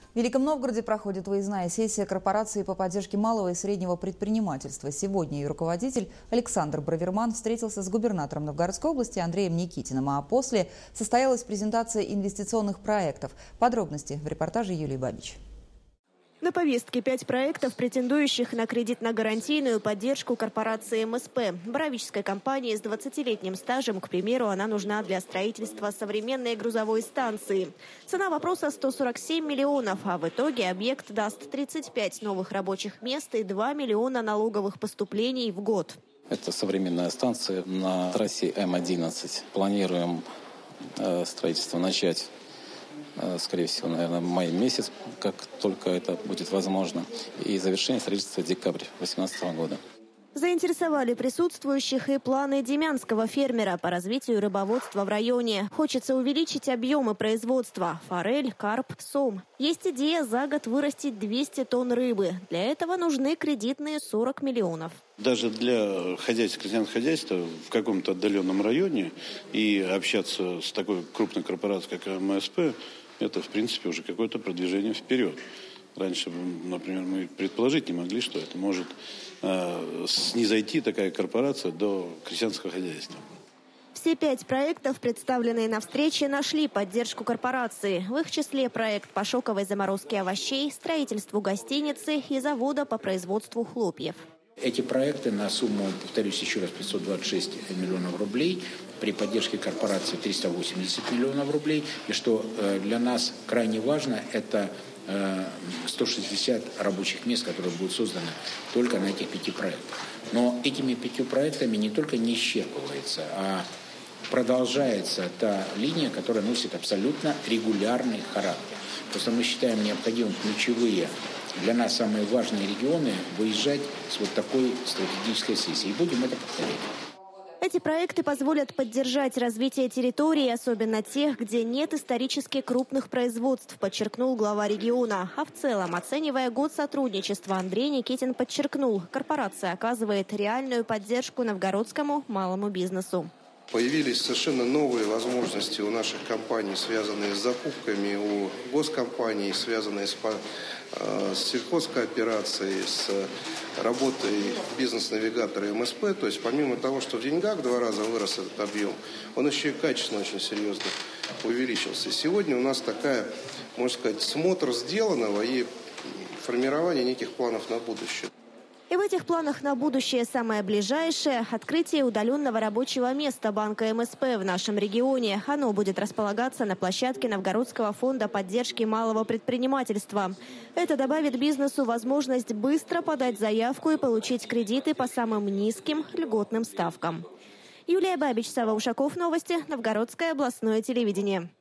В Великом Новгороде проходит выездная сессия корпорации по поддержке малого и среднего предпринимательства. Сегодня ее руководитель Александр Браверман встретился с губернатором Новгородской области Андреем Никитиным. А после состоялась презентация инвестиционных проектов. Подробности в репортаже Юлии Бабич. На повестке 5 проектов, претендующих на кредитно-гарантийную поддержку корпорации МСП. Боровической компании с 20-летним стажем, к примеру, она нужна для строительства современной грузовой станции. Цена вопроса 147 миллионов, а в итоге объект даст 35 новых рабочих мест и 2 миллиона налоговых поступлений в год. Это современная станция на трассе М11. Планируем строительство начать, скорее всего, наверное, в мае месяц, как только это будет возможно. И завершение строительства декабрь 2018 года. Заинтересовали присутствующих и планы демянского фермера по развитию рыбоводства в районе. Хочется увеличить объемы производства – форель, карп, сом. Есть идея за год вырастить 200 тонн рыбы. Для этого нужны кредитные 40 миллионов. Даже для крестьянского хозяйства в каком-то отдаленном районе и общаться с такой крупной корпорацией, как МСП, это, в принципе, уже какое-то продвижение вперед. Раньше, например, мы предположить не могли, что это может снизойти такая корпорация до крестьянского хозяйства. Все 5 проектов, представленные на встрече, нашли поддержку корпорации. В их числе проект по шоковой заморозке овощей, строительству гостиницы и завода по производству хлопьев. Эти проекты на сумму, повторюсь еще раз, 526 миллионов рублей, при поддержке корпорации 380 миллионов рублей. И что для нас крайне важно, это 160 рабочих мест, которые будут созданы только на этих 5 проектах. Но этими 5 проектами не только не исчерпывается, а продолжается та линия, которая носит абсолютно регулярный характер. Просто мы считаем необходимым ключевые, для нас самые важные регионы выезжать с вот такой стратегической сессией. И будем это повторять. Эти проекты позволят поддержать развитие территорий, особенно тех, где нет исторически крупных производств, подчеркнул глава региона. А в целом, оценивая год сотрудничества, Андрей Никитин подчеркнул, корпорация оказывает реальную поддержку новгородскому малому бизнесу. Появились совершенно новые возможности у наших компаний, связанные с закупками, у госкомпаний, связанные с сельхозкооперацией, с работой бизнес-навигатора МСП. То есть помимо того, что в деньгах в 2 раза вырос этот объем, он еще и качественно очень серьезно увеличился. Сегодня у нас такая, можно сказать, смотр сделанного и формирование неких планов на будущее. И в этих планах на будущее самое ближайшее – открытие удаленного рабочего места банка МСП в нашем регионе. Оно будет располагаться на площадке Новгородского фонда поддержки малого предпринимательства. Это добавит бизнесу возможность быстро подать заявку и получить кредиты по самым низким льготным ставкам. Юлия Бабич, Сава Ушаков, новости, Новгородское областное телевидение.